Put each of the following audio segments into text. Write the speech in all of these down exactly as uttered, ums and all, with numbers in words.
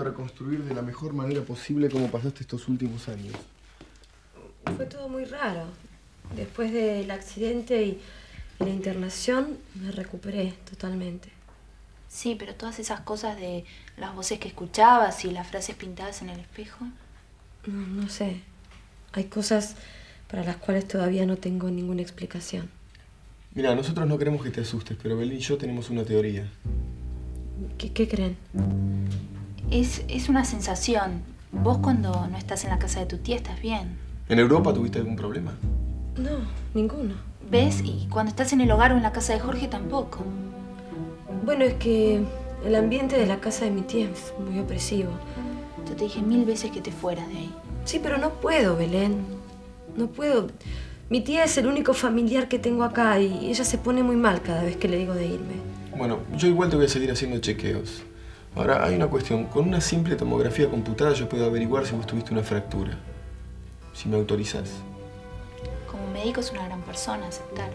reconstruir de la mejor manera posible cómo pasaste estos últimos años. Fue todo muy raro. Después del accidente y la internación, me recuperé totalmente. Sí, pero todas esas cosas de las voces que escuchabas y las frases pintadas en el espejo... No, no sé. Hay cosas para las cuales todavía no tengo ninguna explicación. Mira, nosotros no queremos que te asustes, pero Belén y yo tenemos una teoría. ¿Qué, qué creen? Es, es una sensación. Vos cuando no estás en la casa de tu tía estás bien. ¿En Europa tuviste algún problema? No, ninguno. ¿Ves? Y cuando estás en el hogar o en la casa de Jorge tampoco. Bueno, es que el ambiente de la casa de mi tía es muy opresivo. Yo te dije mil veces que te fueras de ahí. Sí, pero no puedo, Belén. No puedo. Mi tía es el único familiar que tengo acá y ella se pone muy mal cada vez que le digo de irme. Bueno, yo igual te voy a seguir haciendo chequeos. Ahora, hay una cuestión. Con una simple tomografía computada yo puedo averiguar si vos tuviste una fractura. Si me autorizás. Como médico es una gran persona, aceptar.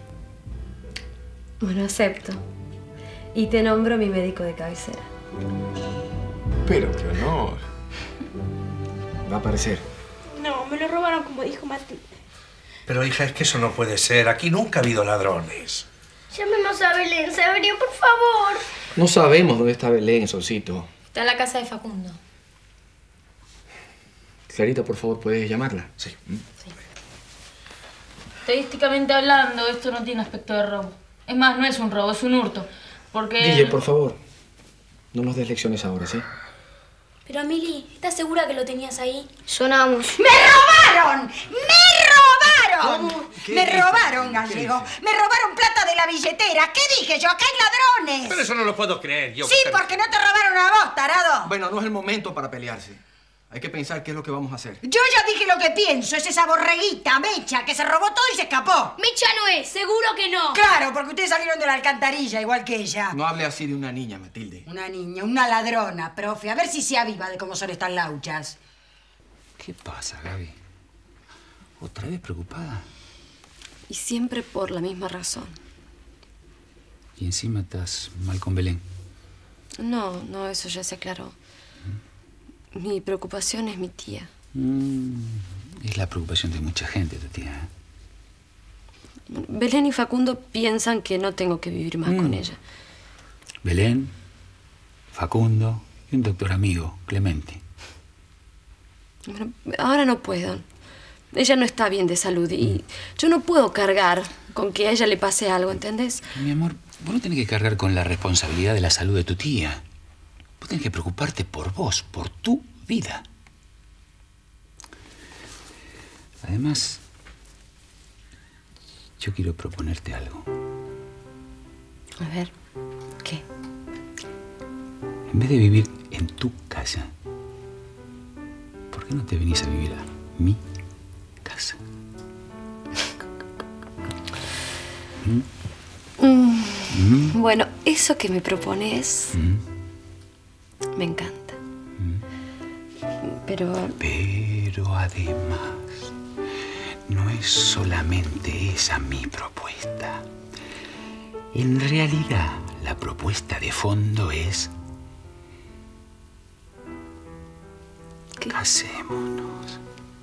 Bueno, acepto. Y te nombro mi médico de cabecera. Pero qué honor. Va a aparecer. No, me lo robaron como dijo Matilde. Pero hija, es que eso no puede ser. Aquí nunca ha habido ladrones. Llámenos a Belén, Severio, por favor. No sabemos dónde está Belén, Solcito. Está en la casa de Facundo. Clarita, por favor, ¿puedes llamarla? Sí. Sí. Estadísticamente hablando, esto no tiene aspecto de robo. Es más, no es un robo, es un hurto. Porque... D J, por favor, no nos des lecciones ahora, ¿sí? Pero, Mili, ¿estás segura que lo tenías ahí? Sonamos. ¡Me robaron! ¡Me robaron! ¿Cómo? ¿Qué Me dices? robaron, ¿Qué Gallego. dices? Me robaron plata de la billetera. ¿Qué dije yo? ¡Acá hay ladrones! Pero eso no lo puedo creer. Yo, Sí, porque no te robaron a vos, tarado. Bueno, no es el momento para pelearse. Hay que pensar qué es lo que vamos a hacer. Yo ya dije lo que pienso. Es esa borreguita, Mecha, que se robó todo y se escapó. Mecha no es, seguro que no. Claro, porque ustedes salieron de la alcantarilla, igual que ella. No hable así de una niña, Matilde. Una niña, una ladrona, profe. A ver si se aviva de cómo son estas lauchas. ¿Qué pasa, Gaby? ¿Otra vez preocupada? Y siempre por la misma razón. Y encima estás mal con Belén. No, no, eso ya se aclaró. Mi preocupación es mi tía. Mm, es la preocupación de mucha gente, tu tía. ¿eh? Belén y Facundo piensan que no tengo que vivir más mm. con ella. Belén, Facundo y un doctor amigo, Clemente. Bueno, ahora no puedo. Ella no está bien de salud y yo no puedo cargar con que a ella le pase algo, ¿entendés? Mi amor, vos no tenés que cargar con la responsabilidad de la salud de tu tía. Vos tenés que preocuparte por vos, por tu vida. Además, yo quiero proponerte algo. A ver, ¿qué? En vez de vivir en tu casa, ¿por qué no te venís a vivir a mi casa? ¿Mm? Mm. Mm. Bueno, eso que me propones... Mm. Me encanta. Mm. Pero... Pero además, no es solamente esa mi propuesta. En realidad, la propuesta de fondo es... ¿Qué? Casémonos.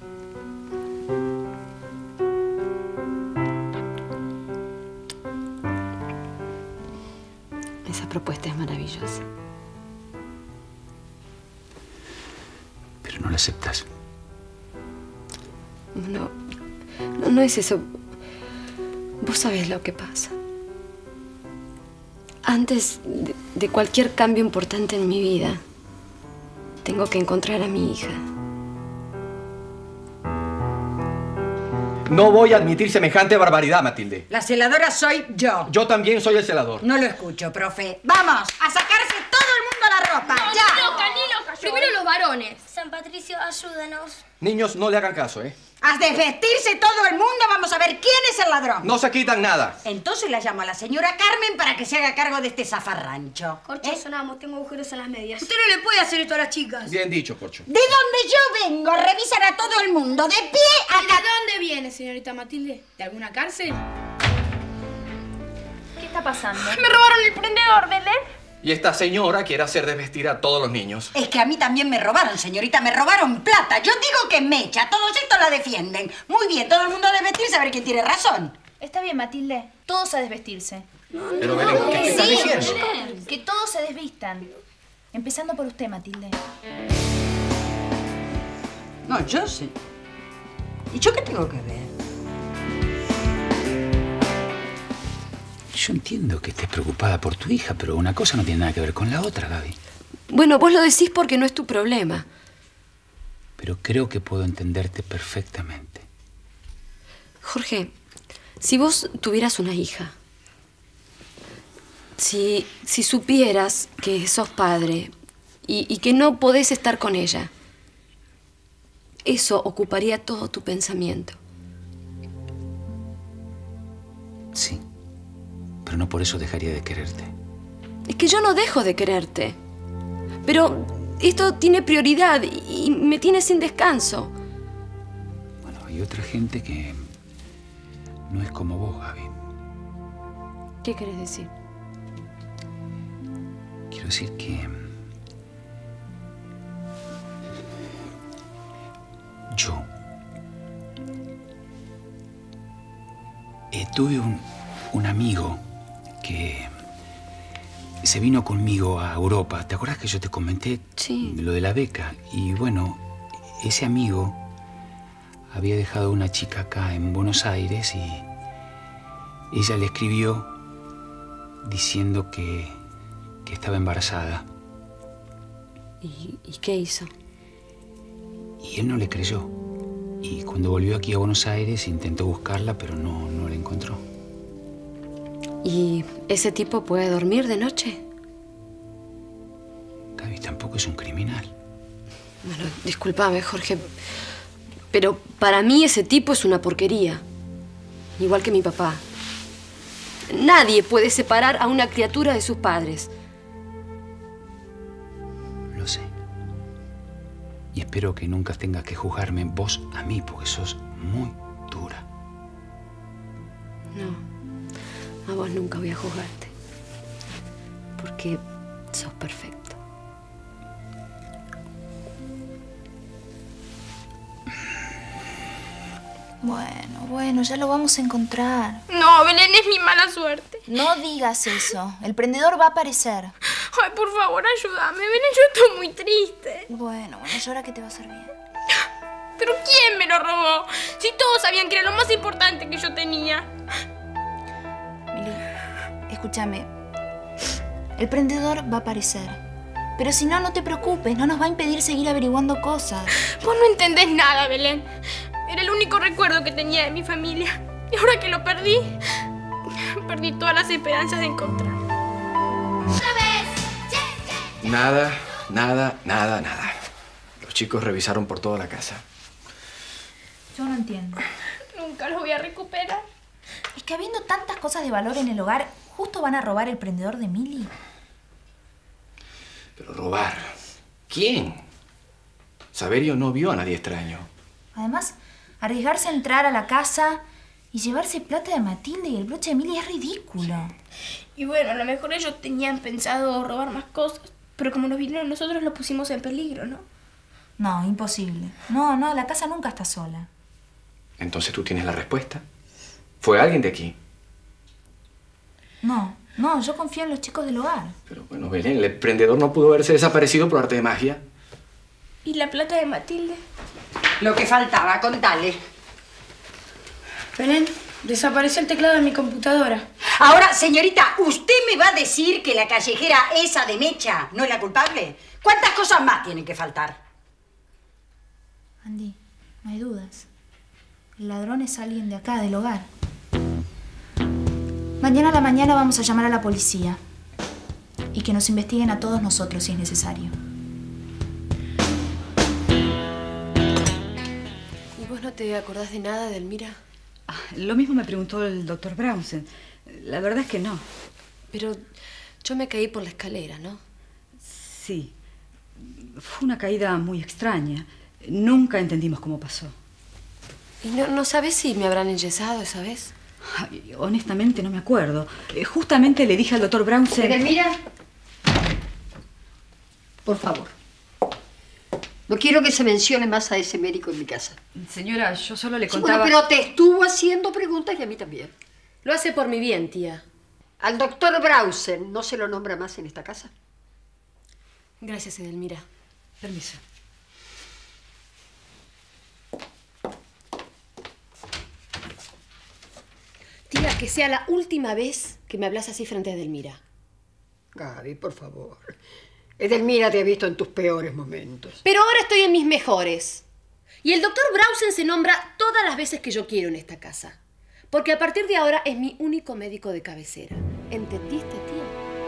Esa propuesta es maravillosa. Pero no la aceptas. No, no, no es eso. Vos sabés lo que pasa. Antes de, de cualquier cambio importante en mi vida, tengo que encontrar a mi hija. No voy a admitir semejante barbaridad, Matilde. La celadora soy yo. Yo también soy el celador. No lo escucho, profe. ¡Vamos! ¡A sacarse todo el mundo la ropa! No, ¡Ya! ni loca, ni loca. Primero los varones. San Patricio, ayúdanos. Niños, no le hagan caso, ¿eh? ¡A desvestirse todo el mundo! Vamos a ver quién es el ladrón. No se quitan nada. Entonces la llamo a la señora Carmen para que se haga cargo de este zafarrancho. Corcho, ¿Eh? sonamos. Tengo agujeros en las medias. Usted no le puede hacer esto a las chicas. Bien dicho, Corcho. De donde yo vengo, revisan a todo el mundo, de pie a... ¿Y de dónde viene, señorita Matilde? ¿De alguna cárcel? ¿Qué está pasando? Me robaron el prendedor, Belén. Y esta señora quiere hacer desvestir a todos los niños. Es que a mí también me robaron, señorita. Me robaron plata. Yo digo que Mecha. Todos estos la defienden. Muy bien, todo el mundo a desvestirse a ver quién tiene razón. Está bien, Matilde. Todos a desvestirse. Pero Belén, ¿qué, qué estás Sí, diciendo? que todos se desvistan. Empezando por usted, Matilde. No, yo sí. ¿Y yo qué tengo que ver? Yo entiendo que estés preocupada por tu hija, pero una cosa no tiene nada que ver con la otra, Gaby. Bueno, vos lo decís porque no es tu problema. Pero creo que puedo entenderte perfectamente. Jorge, si vos tuvieras una hija, si, si supieras que sos padre y, y que no podés estar con ella, eso ocuparía todo tu pensamiento. Sí, pero no por eso dejaría de quererte. Es que yo no dejo de quererte, pero esto tiene prioridad y, y me tiene sin descanso. Bueno, hay otra gente que no es como vos, Gaby. ¿Qué querés decir? Quiero decir que yo eh, tuve un, un amigo que se vino conmigo a Europa. ¿Te acuerdas que yo te comenté Sí. lo de la beca? Y bueno, ese amigo había dejado a una chica acá en Buenos Aires y ella le escribió diciendo que, que estaba embarazada. ¿Y, ¿Y qué hizo? Y él no le creyó. Y cuando volvió aquí a Buenos Aires intentó buscarla, pero no, no la encontró. ¿Y ese tipo puede dormir de noche? Gaby tampoco es un criminal. Bueno, discúlpame, Jorge, pero para mí ese tipo es una porquería. Igual que mi papá. Nadie puede separar a una criatura de sus padres. Lo sé. Y espero que nunca tengas que juzgarme vos a mí, porque sos muy dura. No, a vos nunca voy a juzgarte. Porque sos perfecto. Bueno, bueno, ya lo vamos a encontrar. No, Belén, es mi mala suerte. No digas eso. El prendedor va a aparecer. Ay, por favor, ayúdame. Belén, yo estoy muy triste. Bueno, bueno, llora que te va a hacer bien. ¿Pero quién me lo robó? Si todos sabían que era lo más importante que yo tenía. Mili, escúchame. El prendedor va a aparecer. Pero si no, no te preocupes. No nos va a impedir seguir averiguando cosas. Vos no entendés nada, Belén. Era el único recuerdo que tenía de mi familia. Y ahora que lo perdí, perdí todas las esperanzas de encontrar. Nada, nada, nada, nada. Los chicos revisaron por toda la casa. Yo no entiendo. Nunca lo voy a recuperar. Es que habiendo tantas cosas de valor en el hogar, ¿justo van a robar el prendedor de Mili? Pero robar. ¿Quién? Saverio no vio a nadie extraño. Además, arriesgarse a entrar a la casa y llevarse plata de Matilde y el broche de Mili es ridículo. Y bueno, a lo mejor ellos tenían pensado robar más cosas. Pero como nos vinieron nosotros, lo pusimos en peligro, ¿no? No, imposible. No, no, la casa nunca está sola. Entonces tú tienes la respuesta. ¿Fue alguien de aquí? No, no, yo confío en los chicos del hogar. Pero bueno, Belén, el prendedor no pudo haberse desaparecido por arte de magia. ¿Y la plata de Matilde? Lo que faltaba, contale. Belén, desapareció el teclado de mi computadora. Ahora, señorita, ¿usted me va a decir que la callejera esa de Mecha no es la culpable? ¿Cuántas cosas más tienen que faltar? Andy, no hay dudas. El ladrón es alguien de acá, del hogar. Mañana a la mañana vamos a llamar a la policía. Y que nos investiguen a todos nosotros si es necesario. ¿Y vos no te acordás de nada de Elmira? Ah, lo mismo me preguntó el doctor Brownsen. La verdad es que no. Pero yo me caí por la escalera, ¿no? Sí. Fue una caída muy extraña. Nunca entendimos cómo pasó. ¿Y no, no sabes si me habrán enyesado esa vez? Ay, honestamente no me acuerdo. Eh, justamente le dije al doctor Brownsen... ¿Edelmira? Por favor. No quiero que se mencione más a ese médico en mi casa. Señora, yo solo le Sí, contaba... bueno, pero te estuvo haciendo preguntas y a mí también. Lo hace por mi bien, tía. Al doctor Brausen no se lo nombra más en esta casa. Gracias, Edelmira. Permiso. Tía, que sea la última vez que me hablas así frente a Edelmira. Gaby, por favor. Edelmira te ha visto en tus peores momentos. Pero ahora estoy en mis mejores. Y el doctor Brausen se nombra todas las veces que yo quiero en esta casa. Porque a partir de ahora es mi único médico de cabecera. ¿Entendiste, tía?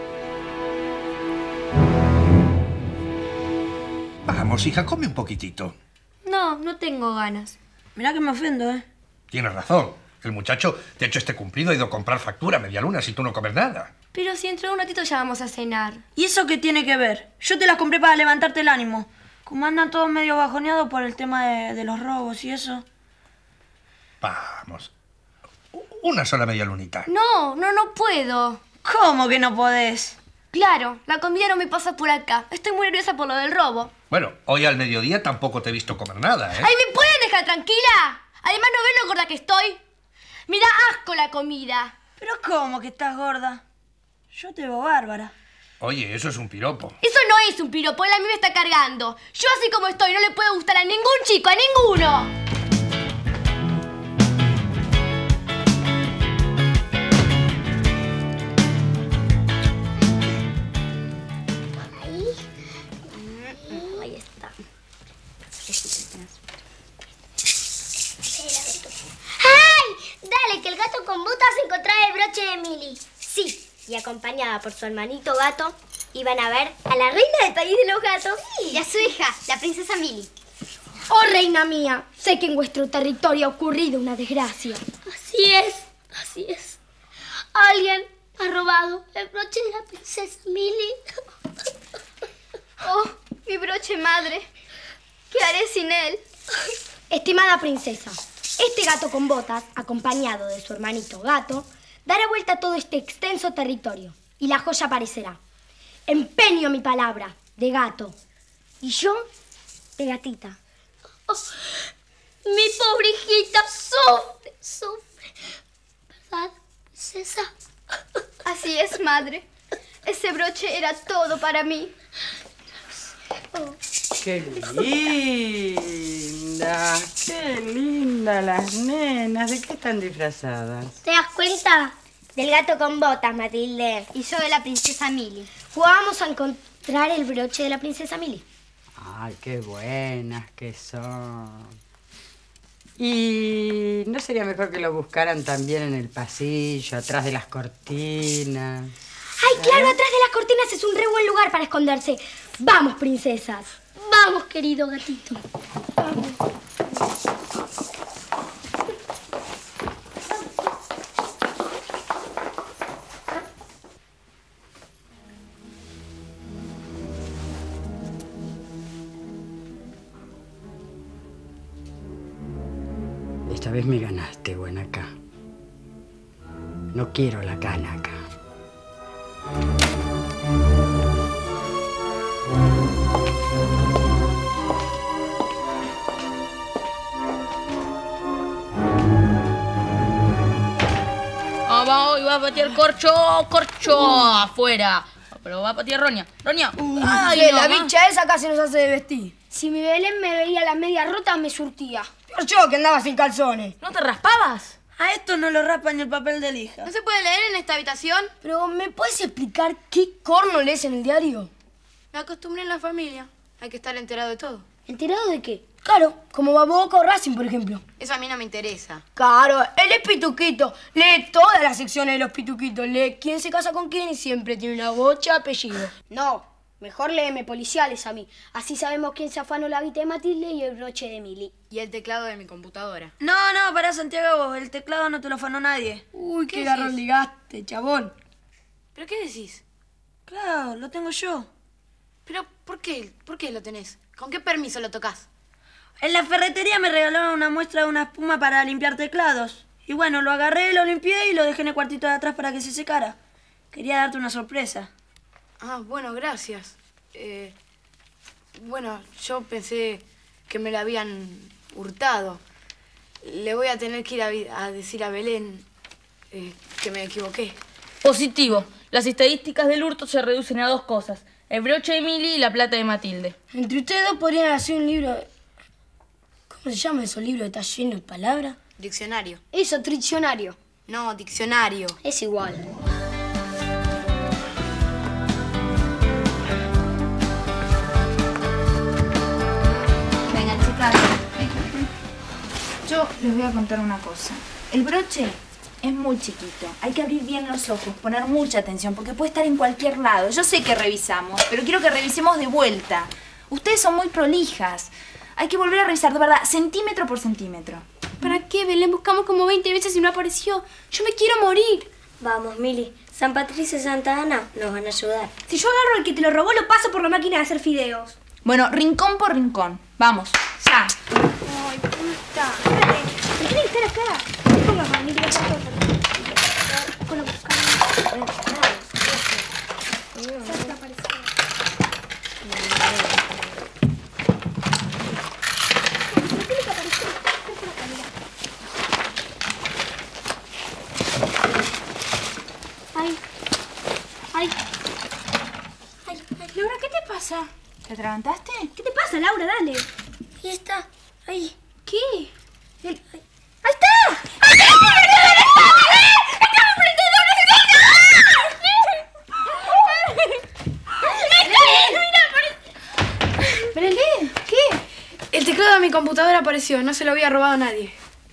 Vamos, hija, come un poquitito. No, no tengo ganas. Mirá que me ofendo, ¿eh? Tienes razón. El muchacho te ha hecho este cumplido, ha ido a comprar factura a media luna si tú no comes nada. Pero si dentro de un ratito ya vamos a cenar. ¿Y eso qué tiene que ver? Yo te las compré para levantarte el ánimo. Como andan todos medio bajoneados por el tema de, de los robos y eso. Vamos. Una sola media lunita. No, no, no puedo. ¿Cómo que no podés? Claro, la comida no me pasa por acá. Estoy muy nerviosa por lo del robo. Bueno, hoy al mediodía tampoco te he visto comer nada, ¿eh? ¡Ay, me pueden dejar tranquila! Además, ¿no ven lo gorda que estoy? Me da asco la comida. ¿Pero cómo que estás gorda? Yo te veo bárbara. Oye, eso es un piropo. Eso no es un piropo, él a mí me está cargando. Yo así como estoy no le puedo gustar a ningún chico, a ninguno. Ahí está. ¡Ay! Dale, que el gato con botas encontraba el broche de Mili. Sí, y acompañada por su hermanito gato, iban a ver a la reina del país de los gatos y a su hija, la princesa Mili. Oh, reina mía, sé que en vuestro territorio ha ocurrido una desgracia. Así es, así es. Alguien ha robado el broche de la princesa Mili. Oh, mi broche madre. ¿Qué haré sin él? Estimada princesa, este gato con botas, acompañado de su hermanito gato, dará vuelta a todo este extenso territorio y la joya aparecerá. Empeño mi palabra de gato y yo de gatita. Oh, mi pobre hijita sufre, sufre. ¿Verdad, princesa? Así es, madre. Ese broche era todo para mí. Oh. ¡Qué linda! ¡Qué linda las nenas! ¿De qué están disfrazadas? ¿Te das cuenta? Del gato con botas, Matilde. Y yo de la princesa Mili. Jugábamos a encontrar el broche de la princesa Mili. ¡Ay, qué buenas que son! ¿Y no sería mejor que lo buscaran también en el pasillo, atrás de las cortinas? ¡Ay, claro! ¿Eh? Atrás de las cortinas es un re buen lugar para esconderse. ¡Vamos, princesas! ¡Vamos, querido gatito! ¡Vamos! Esta vez me ganaste, Guanaca. No quiero la cana acá. Vamos, y va a patear corcho, corcho, afuera. Pero va a patear Roña. Roña. Ay, Ay, no, la no, bicha esa casi nos hace de vestir. Si mi Belén me veía la media rota, me surtía. Pero yo que andaba sin calzones. ¿No te raspabas? A esto no lo raspan el papel de lija. ¿No se puede leer en esta habitación? Pero, ¿me puedes explicar qué corno lees en el diario? Me acostumbré en la familia. Hay que estar enterado de todo. ¿Enterado de qué? Claro, como Boca o Racing, por ejemplo. Eso a mí no me interesa. Claro, él es pituquito. Lee todas las secciones de los pituquitos. Lee quién se casa con quién y siempre tiene una bocha de apellido. No, mejor léeme policiales a mí. Así sabemos quién se afanó la guita de Matilde y el broche de Mili. Y el teclado de mi computadora. No, no, pará, Santiago. El teclado no te lo afanó nadie. Uy, qué, qué garrón ligaste, chabón. ¿Pero qué decís? Claro, lo tengo yo. ¿Pero por qué? ¿Por qué lo tenés? ¿Con qué permiso lo tocas? En la ferretería me regalaron una muestra de una espuma para limpiar teclados. Y bueno, lo agarré, lo limpié y lo dejé en el cuartito de atrás para que se secara. Quería darte una sorpresa. Ah, bueno, gracias. Eh, Bueno, yo pensé que me lo habían hurtado. Le voy a tener que ir a, a decir a Belén eh, que me equivoqué. Positivo. Las estadísticas del hurto se reducen a dos cosas. El broche de Mili y la plata de Matilde. Entre ustedes dos podrían hacer un libro... ¿Cómo se llama esos libros que está lleno de palabras? Diccionario. Eso, triccionario. No, diccionario. Es igual. Venga, chicas. Yo les voy a contar una cosa. El broche es muy chiquito. Hay que abrir bien los ojos, poner mucha atención, porque puede estar en cualquier lado. Yo sé que revisamos, pero quiero que revisemos de vuelta. Ustedes son muy prolijas. Hay que volver a revisar, de verdad, centímetro por centímetro. ¿Para qué, Belén? Buscamos como veinte veces y no apareció. Yo me quiero morir. Vamos, Mili. San Patricio y Santa Ana nos van a ayudar. Si yo agarro al que te lo robó, lo paso por la máquina de hacer fideos. Bueno, rincón por rincón. Vamos, ya. Ay, puta. Espérate. ¿Me tiene que estar acá? Ponga, mamá, Mili, la paso. Con la buscada. Ay. Ay. Ay, Laura, ¿qué te pasa? ¿Te atragantaste? ¿Qué te pasa, Laura? Dale. Ahí está. Ahí. ¿Qué? El... ¡Ahí está! ¡Ahí está! Belén, ¿qué? El teclado de mi computadora apareció. No se lo había robado a nadie.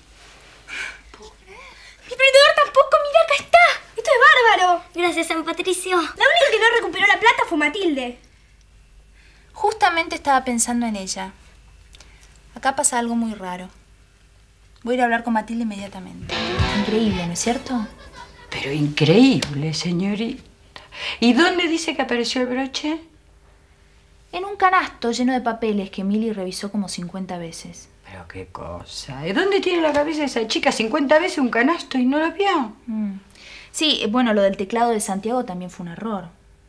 Mi prendedor tampoco. Mira, acá está. Esto es bárbaro. Gracias, San Patricio. La única que no recuperó la plata fue Matilde. Justamente estaba pensando en ella. Acá pasa algo muy raro. Voy a ir a hablar con Matilde inmediatamente. Increíble, ¿no es cierto? Pero increíble, señorita. ¿Y dónde dice que apareció el broche? En un canasto lleno de papeles que Mili revisó como cincuenta veces. Pero qué cosa. ¿De dónde tiene la cabeza esa chica? cincuenta veces un canasto y no lo vio. Mm. Sí, bueno, lo del teclado de Santiago también fue un error.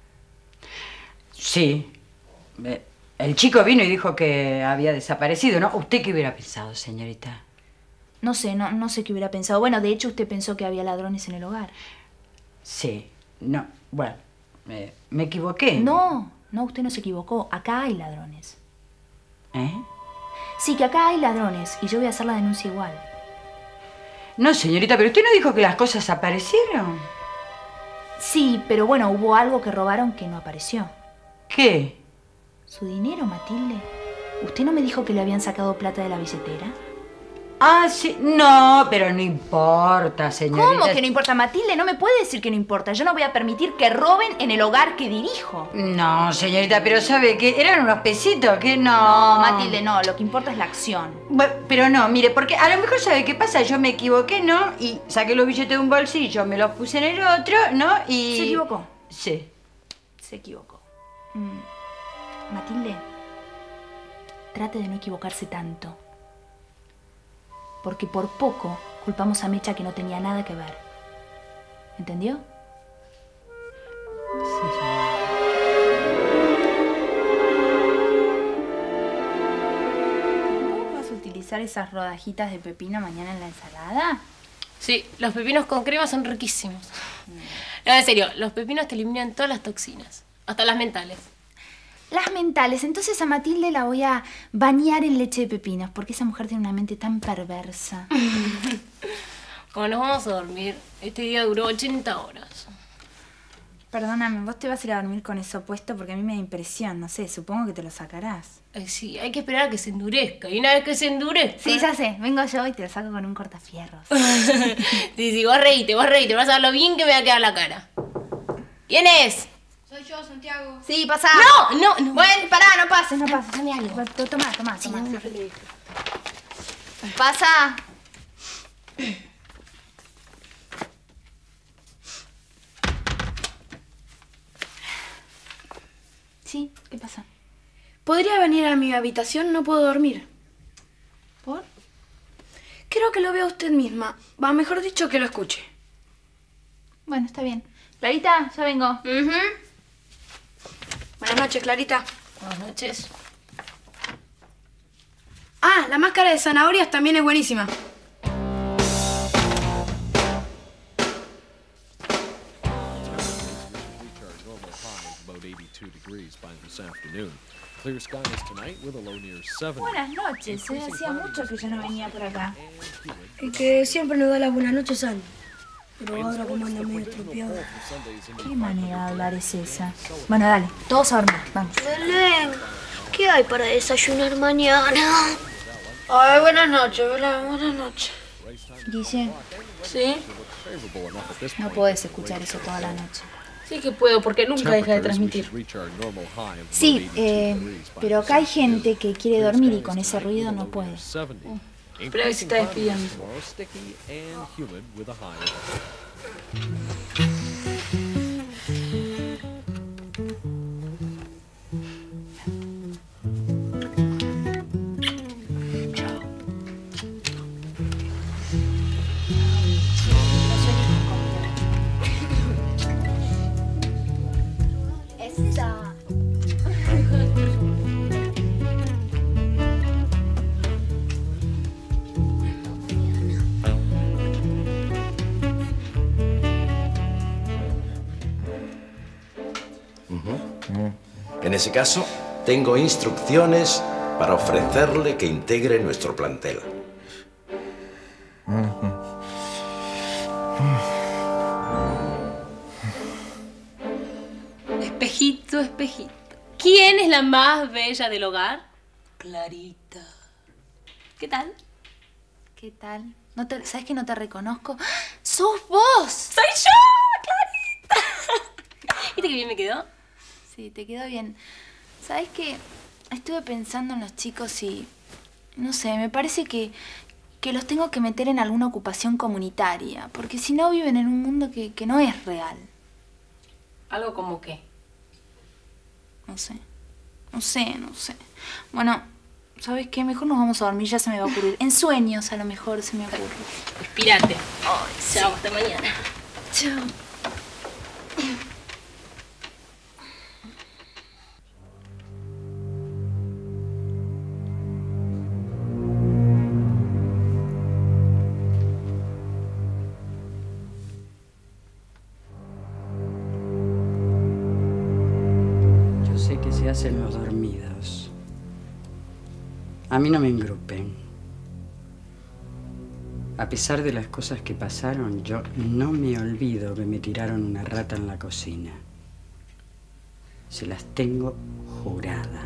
Sí. El chico vino y dijo que había desaparecido, ¿no? ¿Usted qué hubiera pensado, señorita? No sé, no, no sé qué hubiera pensado. Bueno, de hecho, usted pensó que había ladrones en el hogar. Sí. No, bueno, me, me equivoqué. No, no, usted no se equivocó. Acá hay ladrones. ¿Eh? Sí, que acá hay ladrones y yo voy a hacer la denuncia igual. No, señorita, pero usted no dijo que las cosas aparecieron. Sí, pero bueno, hubo algo que robaron que no apareció. ¿Qué? ¿Su dinero, Matilde? ¿Usted no me dijo que le habían sacado plata de la billetera? Ah, sí. No, pero no importa, señorita. ¿Cómo que no importa, Matilde? No me puede decir que no importa. Yo no voy a permitir que roben en el hogar que dirijo. No, señorita, pero ¿sabe qué? Eran unos pesitos, que no. No, Matilde, no. Lo que importa es la acción. Bueno, pero no, mire, porque a lo mejor ¿sabe qué pasa? Yo me equivoqué, ¿no? Y saqué los billetes de un bolsillo, me los puse en el otro, ¿no? Y... ¿Se equivocó? Sí. Se equivocó. Mm. Matilde, trate de no equivocarse tanto. Porque por poco culpamos a Mecha que no tenía nada que ver. ¿Entendió? Sí, señora. ¿Vas a utilizar esas rodajitas de pepino mañana en la ensalada? Sí, los pepinos con crema son riquísimos. No, en serio, los pepinos te eliminan todas las toxinas, hasta las mentales. Las mentales. Entonces a Matilde la voy a bañar en leche de pepinos, porque esa mujer tiene una mente tan perversa. Como nos vamos a dormir, este día duró ochenta horas. Perdóname, vos te vas a ir a dormir con eso puesto porque a mí me da impresión, no sé, supongo que te lo sacarás. Ay, sí, hay que esperar a que se endurezca. Y una vez que se endurezca... Sí, ya sé, vengo yo y te lo saco con un cortafierros. Sí, sí, vos reíte, vos reíte, vas a ver lo bien que me va a quedar la cara. ¿Quién es? Soy yo, Santiago. Sí, pasá. No, no, no. Bueno, pará, no pases, no pases. Dame algo. Tomá, tomá, Sí, tomá. dame una feliz. Pasa. Sí, ¿qué pasa? ¿Podría venir a mi habitación? No puedo dormir. ¿Por? Quiero que lo vea usted misma. Va, mejor dicho, que lo escuche. Bueno, está bien. Clarita, ya vengo. Uh-huh. Buenas noches, Clarita. Buenas noches. Ah, la máscara de zanahorias también es buenísima. Buenas noches, ¿eh? Hacía mucho que yo no venía por acá. El que siempre nos da las buenas noches, Andy. Pero ahora como anda medio estropeado. ¿Qué manera de hablar es esa? Bueno, dale, todos a dormir, vamos. Belén, ¿qué hay para desayunar mañana? Ay, buenas noches, Belén, buenas noches. Guille. ¿Sí? No podés escuchar eso toda la noche. Sí que puedo, porque nunca deja de transmitir. Sí, eh, pero acá hay gente que quiere dormir y con ese ruido no puede. Uh, espera a ver si está despidiendo. En ese caso, tengo instrucciones para ofrecerle que integre nuestro plantel. Espejito, espejito. ¿Quién es la más bella del hogar? Clarita. ¿Qué tal? ¿Qué tal? ¿No te, ¿Sabes que no te reconozco? ¡Sos vos! ¡Soy yo! ¡Clarita! ¿Viste qué bien me quedó? Sí, te quedó bien. ¿Sabes qué? Estuve pensando en los chicos y... No sé, me parece que, que los tengo que meter en alguna ocupación comunitaria. Porque si no viven en un mundo que, que no es real. ¿Algo como qué? No sé. No sé, no sé. Bueno, ¿sabes qué? Mejor nos vamos a dormir, ya se me va a ocurrir. En sueños a lo mejor se me ocurre. Respirate. Oh, chao, hasta mañana. Chao. Hacen los dormidos. A mí no me engrupen. A pesar de las cosas que pasaron, yo no me olvido que me tiraron una rata en la cocina. Se las tengo jurada.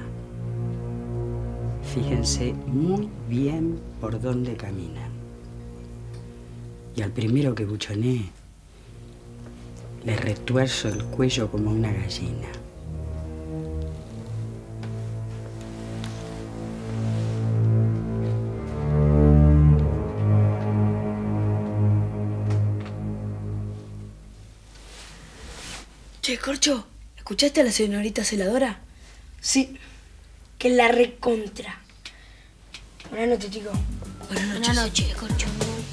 Fíjense muy bien por dónde caminan. Y al primero que buchoné, le retuerzo el cuello como una gallina. Che, Corcho, ¿escuchaste a la señorita celadora? Sí, que la recontra. Buenas noches, chicos. Buenas noches. Buenas noches, Corcho.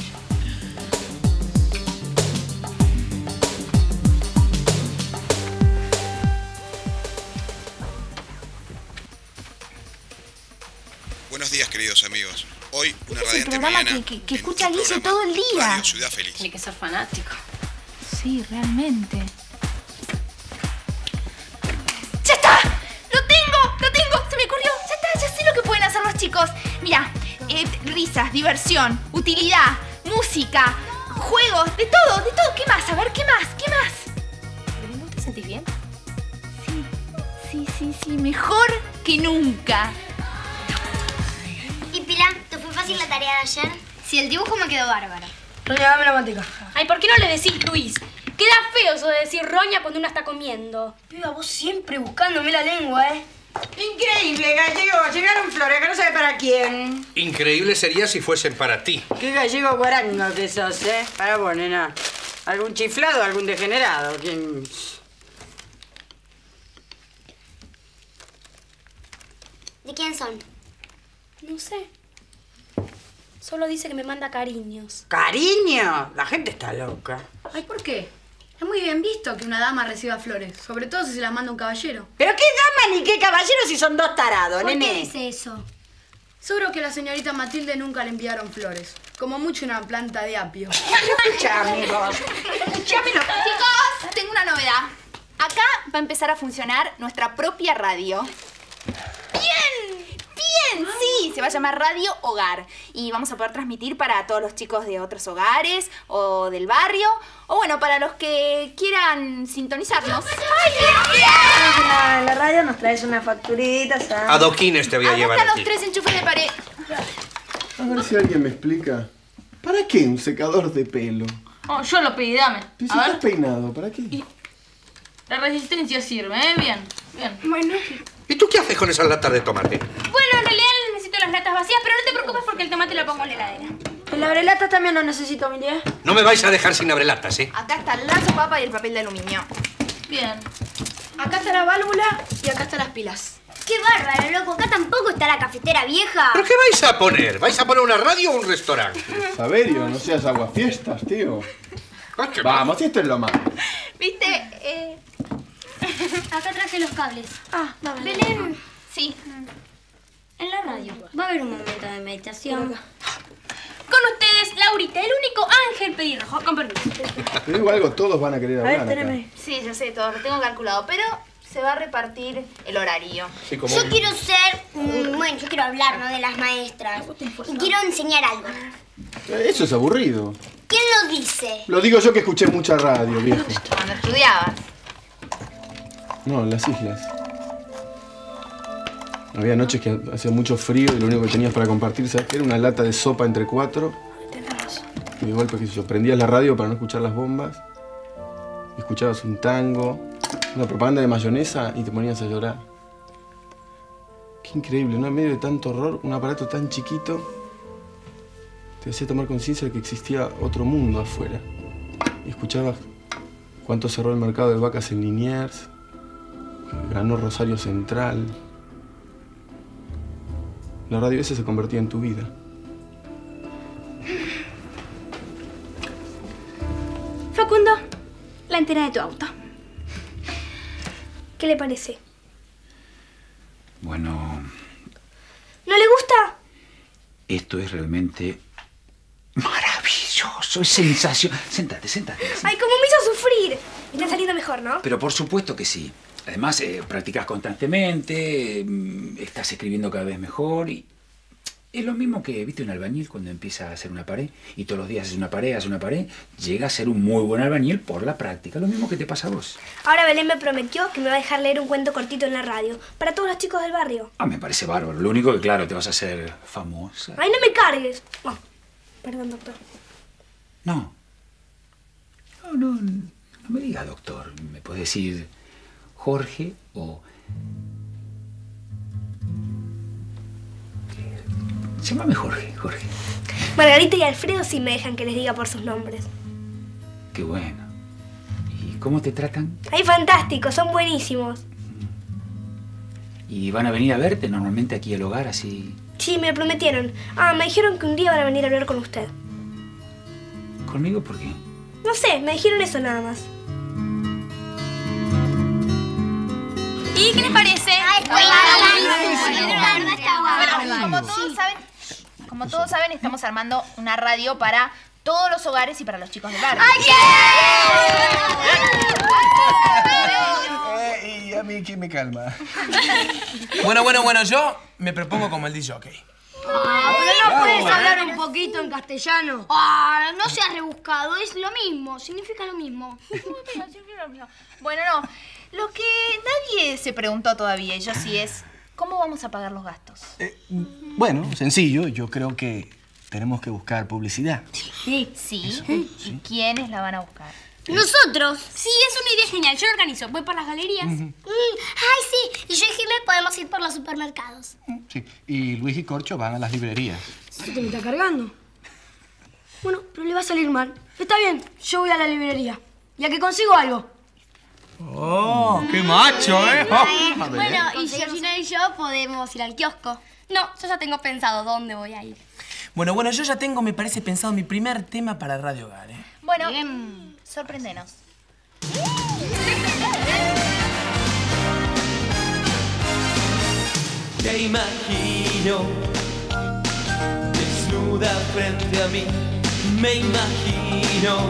Buenos días, queridos amigos. Hoy una Este es el radiante programa mañana. que, que, que escucha Guille todo el día. Radio Ciudad Feliz. Tiene que ser fanático. Sí, realmente. ¡Ya está! ¡Lo tengo! ¡Lo tengo! ¡Se me ocurrió! ¡Ya está! Ya sé lo que pueden hacer los chicos. Mira, eh, risas, diversión, utilidad, música, juegos, de todo, de todo. ¿Qué más? A ver, ¿qué más? ¿Qué más? ¿No te sentís bien? Sí, sí, sí, sí. Mejor que nunca. ¿Y Pilar, te fue fácil la tarea de ayer? Sí, el dibujo me quedó bárbaro. Roña, dame la manteca. Ay, ¿por qué no le decís, Luis? Queda feo eso de decir roña cuando una está comiendo. Piba, vos siempre buscándome la lengua, ¿eh? Increíble, gallego. Llegaron flores que no sabe para quién. Increíble sería si fuesen para ti. Qué gallego guarango que sos, ¿eh? Para vos, nena. ¿Algún chiflado o algún degenerado? ¿Quién...? ¿De quién son? No sé. Solo dice que me manda cariños. ¿Cariño? La gente está loca. Ay, ¿por qué? Es muy bien visto que una dama reciba flores, sobre todo si se las manda un caballero. ¿Pero qué dama ni qué caballero si son dos tarados, ¿Por nene? qué dice eso? Seguro que a la señorita Matilde nunca le enviaron flores. Como mucho una planta de apio. Escuchame, vos. Escuchame, chicos, tengo una novedad. Acá va a empezar a funcionar nuestra propia radio. ¡Bien! ¡Bien! Sí, se va a llamar Radio Hogar. Y vamos a poder transmitir para todos los chicos de otros hogares o del barrio. O bueno, para los que quieran sintonizarnos. ¡Ay, qué bien! En la radio nos traes una facturita, ¿sabes? Adoquines te voy a Acá llevar están a los ti. tres enchufes de pared. A ver si alguien me explica. ¿Para qué un secador de pelo? Oh, yo lo pedí, dame. Pero si A estás ver. peinado, ¿para qué? La resistencia sirve, ¿eh? Bien, bien. Bueno. ¿Y tú qué haces con esas latas de tomate? Bueno, en realidad necesito las latas vacías, pero no te preocupes porque el tomate lo pongo en la heladera. El abrelatas también lo necesito, Emilia. No me vais a dejar sin abrelatas, ¿eh? Acá está el lazo papa y el papel de aluminio. Bien. Acá está la válvula y acá están las pilas. ¡Qué bárbaro, loco! Acá tampoco está la cafetera vieja. ¿Pero qué vais a poner? ¿Vais a poner una radio o un restaurante? Saberio, no seas aguafiestas, tío. Vamos, esto es lo más. ¿Viste? Eh... Acá traje los cables. Ah, dame. Belén, sí. En la radio va a haber un momento de meditación. Con ustedes, Laurita, el único ángel pelirrojo. Con permiso. Te digo algo, todos van a querer hablar acá. Sí, ya sé, todo lo tengo calculado, pero se va a repartir el horario. Sí, como- Yo quiero ser... mm, bueno, yo quiero hablar, ¿no? De las maestras. Y quiero enseñar algo. Eso es aburrido. ¿Quién lo dice? Lo digo yo que escuché mucha radio, viejo. Cuando estudiabas. No, en las islas. Había noches que hacía mucho frío y lo único que tenías para compartir, ¿sabes qué? Era una lata de sopa entre cuatro. Y de golpe, qué sé yo, prendías la radio para no escuchar las bombas. Y escuchabas un tango, una propaganda de mayonesa y te ponías a llorar. Qué increíble, ¿no? En medio de tanto horror, un aparato tan chiquito te hacía tomar conciencia de que existía otro mundo afuera. Y escuchabas cuánto cerró el mercado de vacas en Liniers, que ganó Rosario Central. La radio esa se convertía en tu vida. Facundo, la antena de tu auto. ¿Qué le parece? Bueno, ¿No le gusta? esto es realmente maravilloso, es sensacional. Séntate, séntate. Ay, cómo me hizo sufrir. Me está saliendo mejor, ¿no? Pero por supuesto que sí. Además, eh, practicas constantemente, mm, estás escribiendo cada vez mejor y es lo mismo que, viste, un albañil cuando empieza a hacer una pared y todos los días hace una pared, hace una pared, llega a ser un muy buen albañil por la práctica. Lo mismo que te pasa a vos. Ahora Belén me prometió que me va a dejar leer un cuento cortito en la radio para todos los chicos del barrio. Ah, me parece bárbaro. Lo único que, claro, te vas a hacer famosa. Ay, no me cargues. Oh, perdón, doctor. No. No, no, no me digas doctor. Me puedes decir Jorge o... Llámame Jorge, Jorge. Margarita y Alfredo sí me dejan que les diga por sus nombres. Qué bueno. ¿Y cómo te tratan? Ay, fantástico, son buenísimos. ¿Y van a venir a verte normalmente aquí al hogar así? Sí, me lo prometieron. Ah, me dijeron que un día van a venir a hablar con usted. ¿Conmigo por qué? No sé, me dijeron eso nada más. ¿Y qué les parece? Ay, Bueno, como todos saben, como todos saben, estamos armando una radio para todos los hogares y para los chicos del barrio. Eh, y a mí, ¿quién me calma? Bueno, bueno, bueno, yo me propongo como el disc jockey. Ah, pero no puedes hablar un poquito en castellano. Ah, no seas rebuscado, es lo mismo, significa lo mismo. Bueno, no. Lo que nadie se preguntó todavía, y yo sí, es ¿cómo vamos a pagar los gastos? Bueno, sencillo. Yo creo que tenemos que buscar publicidad. Sí. Sí. ¿Y quiénes la van a buscar? Nosotros. Sí, es una idea genial. Yo lo organizo. Voy por las galerías. Mm, ay, sí. Y yo y Jimé podemos ir por los supermercados. Sí. Y Luis y Corcho van a las librerías. ¿Qué te me está cargando? Bueno, pero le va a salir mal. Está bien, yo voy a la librería. Ya que consigo algo. ¡Oh, qué macho, eh! Oh. Bueno, y Georgina y yo podemos ir al kiosco. No, yo ya tengo pensado dónde voy a ir. Bueno, bueno, yo ya tengo, me parece, pensado mi primer tema para Radio Hogar, ¿eh? Bueno, sorpréndenos. Te imagino frente a mí, me imagino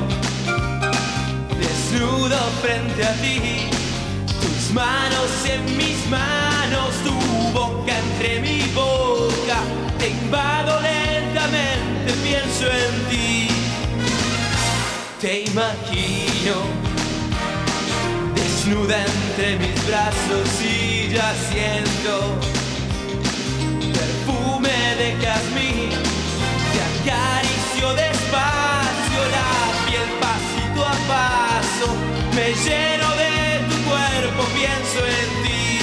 desnudo frente a ti, tus manos en mis manos, tu boca entre mi boca, te invado lentamente, pienso en ti, te imagino desnuda entre mis brazos y ya siento perfume de jazmín, te acaricio despacio la piel pasito a paso, me lleno de tu cuerpo, pienso en ti.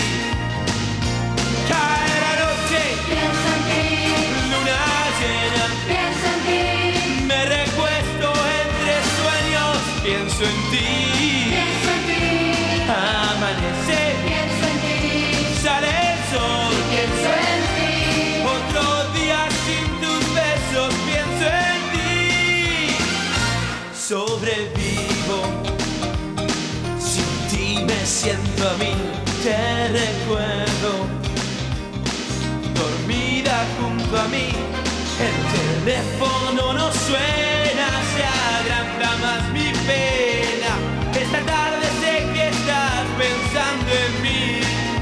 Cae la noche, pienso en ti. Luna llena, pienso en ti. Me recuesto entre sueños, pienso en ti. Pienso en ti. Amanece, pienso en ti. Sale el sol, pienso en ti. Otro día sin tus besos, pienso en ti. Sobrevivo, sin ti me siento a mí, te recuerdo, dormida junto a mí, el teléfono no suena, se agranda más mi pena, esta tarde sé que estás pensando en mí.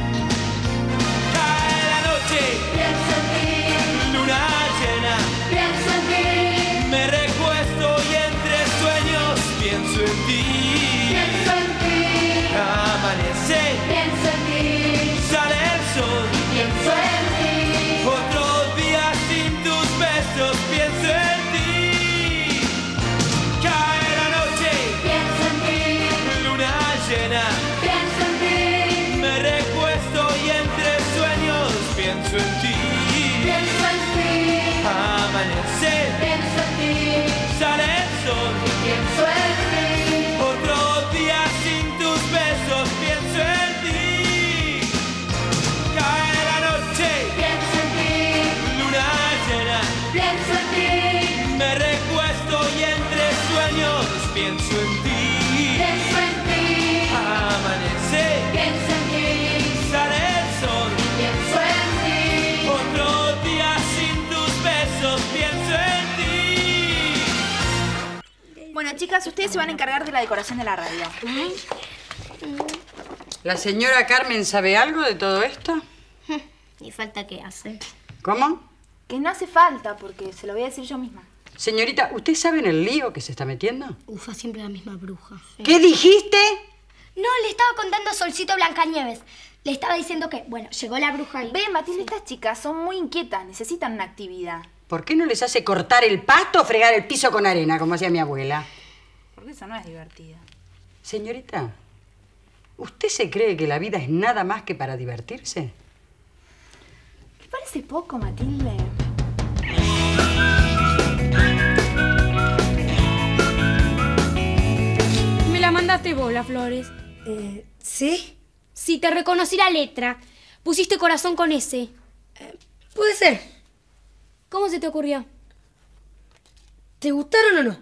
Cae la noche, pienso en ti. Luna llena, pienso en ti. Me recuesto y entre sueños pienso en ti. Pienso en ti. Amanece, pienso en ti. Sale el sol, pienso en ti. Otro día sin tus besos, pienso en ti. Cae la noche, pienso en ti. Luna llena, pienso en ti. Me recuesto y entre sueños pienso en ti. Pienso en ti. Amanece, pienso en ti. Sale el sol, pienso en ti. Otro día sin tus besos, pienso en ti. Cae la noche, pienso en ti. Luna llena, pienso en ti. Me recuesto y entre sueños pienso en ti. Pienso en ti. Amanece, pienso en ti. Sale el sol, pienso en ti. Otro día sin tus besos, pienso en ti. Bueno, chicas, ustedes se van a encargar de la decoración de la radio. ¿La señora Carmen sabe algo de todo esto? Ni falta que hace. ¿Cómo? Que no hace falta, porque se lo voy a decir yo misma. Señorita, ¿usted sabe en el lío que se está metiendo? Ufa, siempre la misma bruja. ¿Qué dijiste? No, le estaba contando a Solcito Blancanieves. Le estaba diciendo que, bueno, llegó la bruja y... Ve, Matilde, estas chicas son muy inquietas, necesitan una actividad. ¿Por qué no les hace cortar el pasto o fregar el piso con arena, como hacía mi abuela? Porque eso no es divertido. Señorita, ¿usted se cree que la vida es nada más que para divertirse? ¿Te parece poco, Matilde? Me la mandaste vos, las flores. Eh, ¿sí? Sí, te reconocí la letra. Pusiste corazón con S. Eh, puede ser. ¿Cómo se te ocurrió? ¿Te gustaron o no?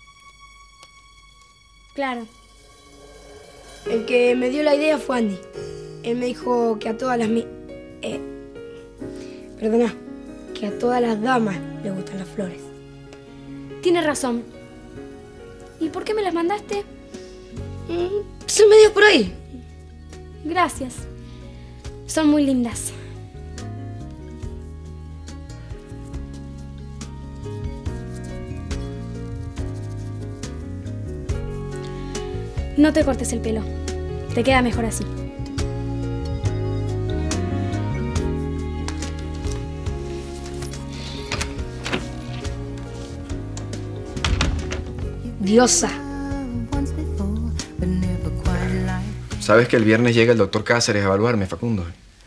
Claro. El que me dio la idea fue Andy. Él me dijo que a todas las... Mi eh, perdona. Que a todas las damas les gustan las flores. Tienes razón. ¿Y por qué me las mandaste? Mm, son medio por ahí. Gracias. Son muy lindas. No te cortes el pelo. Te queda mejor así. Diosa. Sabes que el viernes llega el doctor Cáceres a evaluarme, Facundo.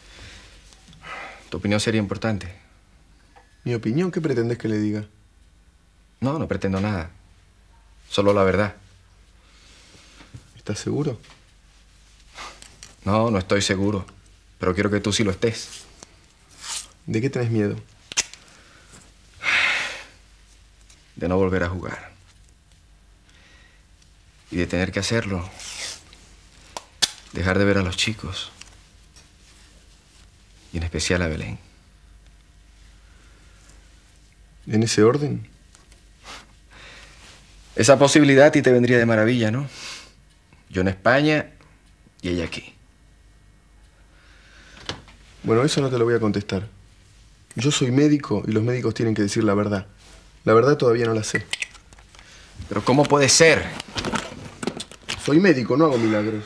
Tu opinión sería importante. ¿Mi opinión? ¿Qué pretendes que le diga? No, no pretendo nada. Solo la verdad. ¿Estás seguro? No, no estoy seguro. Pero quiero que tú sí lo estés. ¿De qué tenés miedo? De no volver a jugar. Y de tener que hacerlo. Dejar de ver a los chicos. Y en especial a Belén. ¿En ese orden? Esa posibilidad a ti te vendría de maravilla, ¿no? Yo en España y ella aquí. Bueno, eso no te lo voy a contestar. Yo soy médico y los médicos tienen que decir la verdad. La verdad todavía no la sé. ¿Pero cómo puede ser? Soy médico, no hago milagros.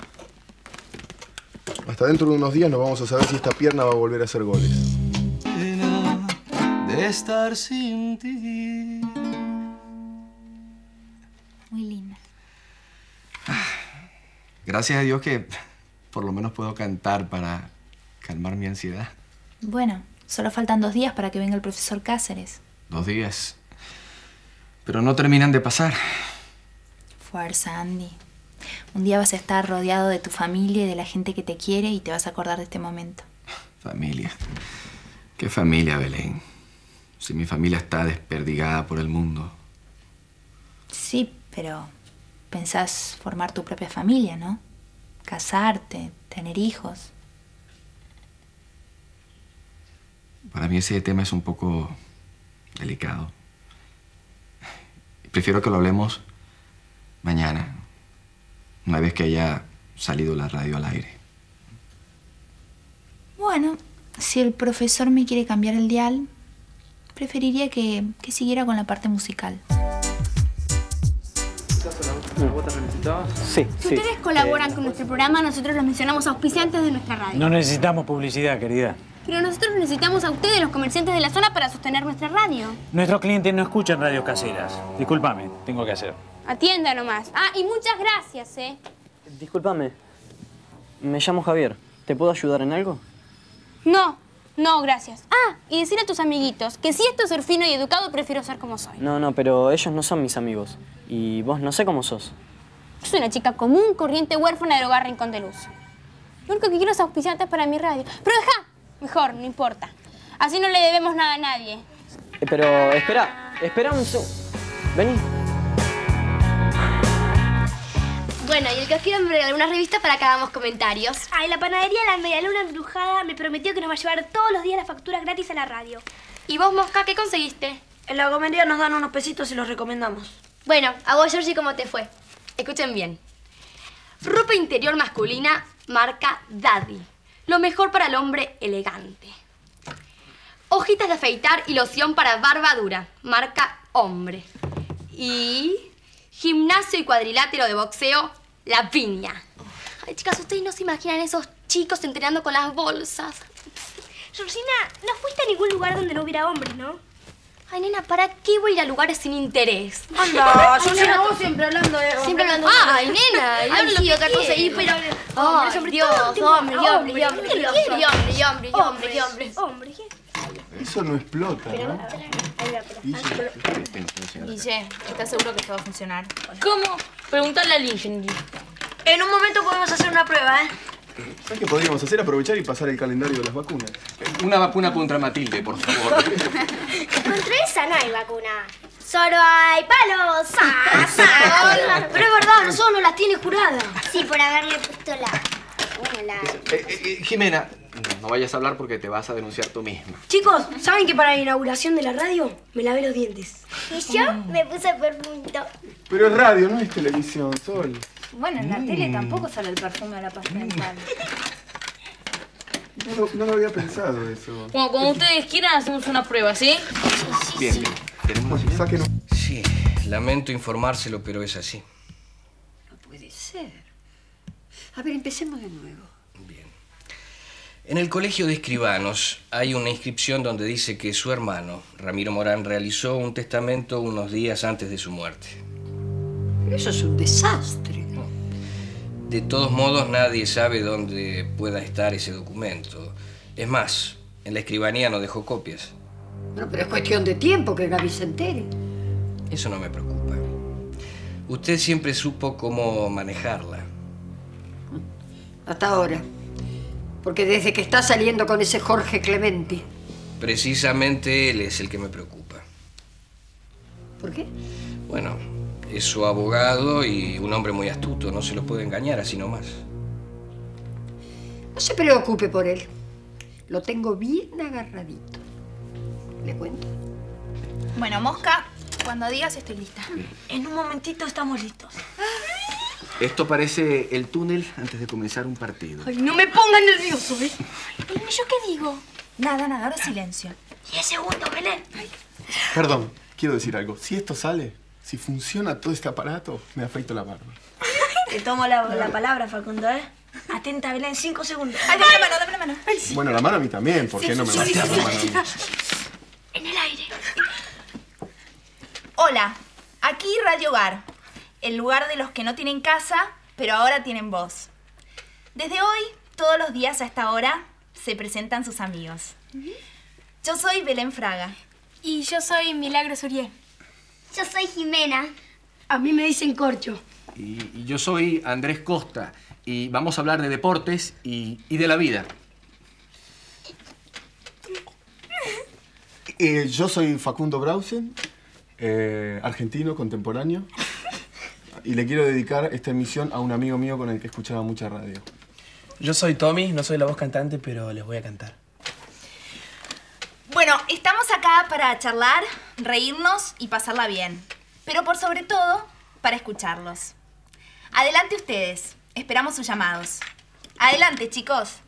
Hasta dentro de unos días nos vamos a saber si esta pierna va a volver a hacer goles. De estar sin ti. Muy linda. Gracias a Dios que por lo menos puedo cantar para calmar mi ansiedad. Bueno, solo faltan dos días para que venga el profesor Cáceres. Dos días. Pero no terminan de pasar. Fuerza, Andy. Un día vas a estar rodeado de tu familia y de la gente que te quiere y te vas a acordar de este momento. Familia. ¿Qué familia, Belén? Si mi familia está desperdigada por el mundo. Sí, pero pensás formar tu propia familia, ¿no? Casarte, tener hijos. Para mí ese tema es un poco delicado. Prefiero que lo hablemos mañana, una vez que haya salido la radio al aire. Bueno, si el profesor me quiere cambiar el dial, preferiría que, que siguiera con la parte musical. Sí, Si sí. ustedes colaboran con nuestro programa, nosotros los mencionamos auspiciantes de nuestra radio. No necesitamos publicidad, querida. Pero nosotros necesitamos a ustedes, los comerciantes de la zona, para sostener nuestra radio. Nuestros clientes no escuchan radios caseras. Discúlpame, tengo que hacer. Atienda nomás. Ah, y muchas gracias, ¿eh? Discúlpame. Me llamo Javier. ¿Te puedo ayudar en algo? No, no, gracias. Ah, y decir a tus amiguitos que si esto es ser fino y educado, prefiero ser como soy. No, no, pero ellos no son mis amigos. Y vos no sé cómo sos. Yo soy una chica común, corriente, huérfana del hogar Rincón de Luz. Lo único que quiero es auspiciantes para mi radio. Pero deja, mejor, no importa. Así no le debemos nada a nadie. Eh, pero espera, espera un segundo. Vení. Bueno, y el kiosquero me regaló una revista para que hagamos comentarios. Ay, la panadería La Medialuna Embrujada me prometió que nos va a llevar todos los días las facturas gratis a la radio. ¿Y vos, Mosca, qué conseguiste? En la comedia nos dan unos pesitos y los recomendamos. Bueno, a vos, Georgie, ¿cómo te fue? Escuchen bien. Ropa interior masculina, marca Daddy. Lo mejor para el hombre elegante. Hojitas de afeitar y loción para barba dura, marca Hombre. Y gimnasio y cuadrilátero de boxeo, La Piña. Ay, chicas, ustedes no se imaginan esos chicos entrenando con las bolsas. Georgina, no fuiste a ningún lugar donde no hubiera hombres, ¿no? Ay, nena, ¿para qué voy a ir a lugares sin interés? Anda, Georgina, vos siempre hablando de Siempre hablando de hombres. Ay, nena, Ay, hablo sí, lo otra que cosa, quiere. y pero... Ay, Hombre, Dios, hombre, hombre, hombre, hombre, hombre, hombre, hombre, hombre, hombre, hombre, hombre. Eso no explota, ¿no? Guille, ¿estás seguro que esto va a funcionar? ¿Cómo? Preguntale al ingeniero. En un momento podemos hacer una prueba, ¿eh? ¿Sabes qué podríamos hacer? Aprovechar y pasar el calendario de las vacunas. Una vacuna contra Matilde, por favor. Contra esa no hay vacuna. Solo hay palos. ¡Sa, sa! Pero es verdad, nosotros no las tiene juradas. Sí, por haberle puesto la... Bueno, la... Eh, eh, eh, Jimena, no, no vayas a hablar porque te vas a denunciar tú misma. Chicos, ¿saben que para la inauguración de la radio me lavé los dientes? Y yo me puse perfumito. Pero es radio, no es televisión, Sol. Bueno, en la tele tampoco sale el perfume a la pasta dental. No, lo- no lo había pensado eso. Bueno, como ustedes quieran, hacemos una prueba, ¿sí? Bien, bien. ¿Tenemos una Sáquenos. Sí, lamento informárselo, pero es así. Puede ser. A ver, empecemos de nuevo. En el Colegio de Escribanos hay una inscripción donde dice que su hermano, Ramiro Morán, realizó un testamento unos días antes de su muerte. Pero eso es un desastre. De todos modos, nadie sabe dónde pueda estar ese documento. Es más, en la escribanía no dejó copias. Bueno, pero es cuestión de tiempo que Gaby se entere. Eso no me preocupa. Usted siempre supo cómo manejarla. Hasta ahora. Porque desde que está saliendo con ese Jorge Clementi. Precisamente él es el que me preocupa. ¿Por qué? Bueno, es su abogado y un hombre muy astuto. No se lo puede engañar así nomás. No se preocupe por él. Lo tengo bien agarradito. ¿Le cuento? Bueno, Mosca, Cuando digas estoy lista. En un momentito estamos listos. Esto parece el túnel antes de comenzar un partido. Ay, no me pongas nervioso, ¿eh? ¿Y yo qué digo? Nada, nada, ahora silencio. Diez segundos, Belén. Perdón, quiero decir algo. Si esto sale, si funciona todo este aparato, me afeito la barba. Te tomo la, la palabra, Facundo, ¿eh? Atenta, Belén, cinco segundos. Ay, dame la mano, dame la mano. Ay, sí. Bueno, la mano a mí también, ¿por qué Sí, no me sí, vas sí, a dar sí, la mano a sí. mí? En el aire. Hola, aquí Radio Hogar, el lugar de los que no tienen casa, pero ahora tienen voz. Desde hoy, todos los días a esta hora, se presentan sus amigos. Yo soy Belén Fraga. Y yo soy Milagros Urié. Yo soy Jimena. A mí me dicen Corcho. Y, y yo soy Andrés Costa y vamos a hablar de deportes y, y de la vida. Eh, yo soy Facundo Brausen, eh, argentino, contemporáneo. Y le quiero dedicar esta emisión a un amigo mío con el que escuchaba mucha radio. Yo soy Tommy, no soy la voz cantante, pero les voy a cantar. Bueno, estamos acá para charlar, reírnos y pasarla bien. Pero por sobre todo, para escucharlos. Adelante ustedes. Esperamos sus llamados. Adelante, chicos.